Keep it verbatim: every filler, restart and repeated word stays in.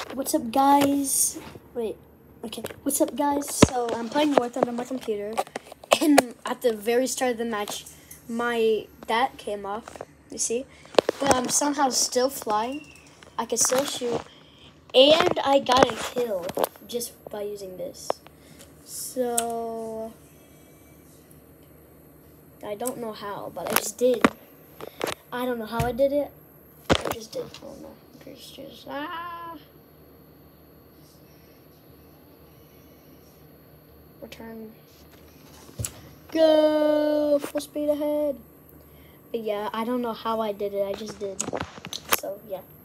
What's up, guys? Wait, okay. What's up, guys? So I'm playing War Thunder on my computer, and at the very start of the match, my that came off. You see, but I'm somehow still flying. I can still shoot, and I got a kill just by using this. So I don't know how, but I just did. I don't know how I did it. I just did. Oh no, just just ah. Return. Go full speed ahead. But yeah, I don't know how I did it. I just did. So yeah.